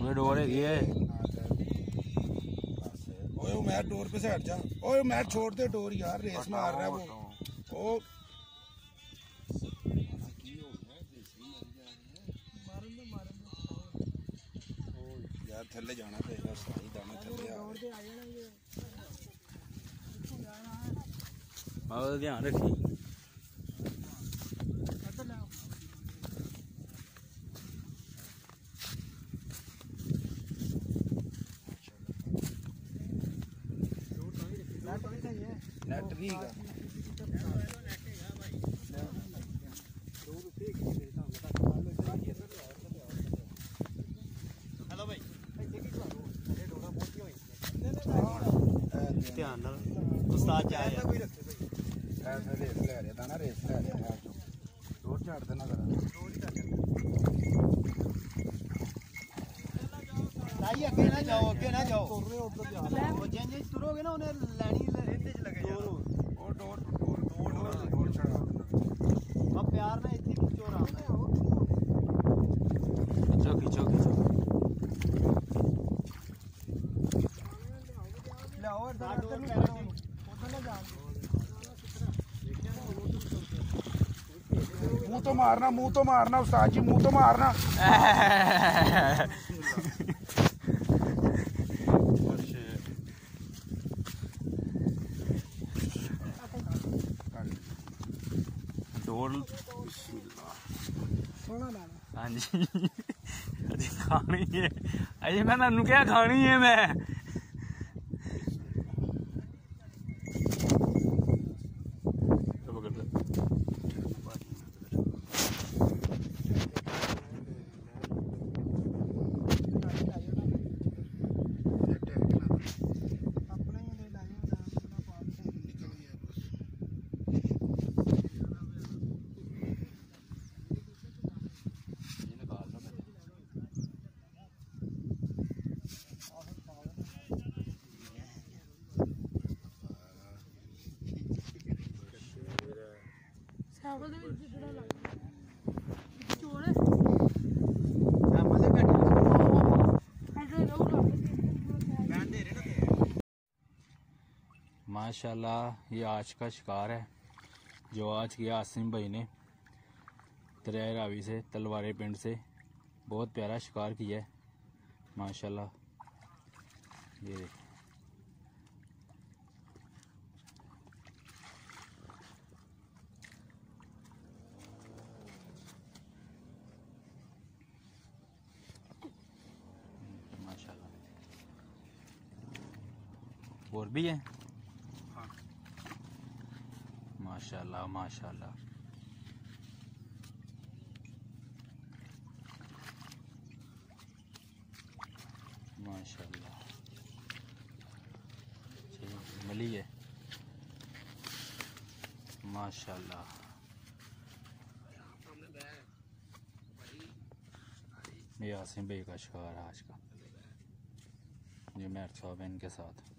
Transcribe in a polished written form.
Door है ओए मैं डोर पे से हट जा। ओए मैं छोड़ दे डोर यार, रेस मार रहा है वो। ओ यार थल्ले जाना पड़ेगा, सही दाना थल्ले आ ध्यान रखी। नेट भी है। हेलो भाई ध्यान नाल उस्ताद जा ऐसा रेस ले रहा था ना, रेस ले रहा है जो डोर झाड़ देना जरा। भाई अगे ना जाओ, अगे ना जाओ। वो जिंज तुरोगे ना उन्हें लैनी रेते च लगे जाओ। ओ डोर चढ़ा देना। अब प्यार ना इतनी खिंचो आराम से। खिंचो लाओ डोर उधर ना जाओ। मुंह तो मारना उस्ताद जी, मुंह तो मारना। हाँ जी अजी खानी है, अजी मैं नन्नू क्या खानी है मैं। माशाल्लाह ये आज का शिकार है जो आज किया आसिम भाई ने दरिया रावी से, तलवारे पिंड से। बहुत प्यारा शिकार किया है माशाल्लाह। ये देखिए माशाल्लाह। और भी है माशाल्लाह माशाल्लाह। माशाल्लाह मिली है माशाल्लाह। ये आसिम भाई का शिकार आज का, ये मेहर साहब है इनके साथ।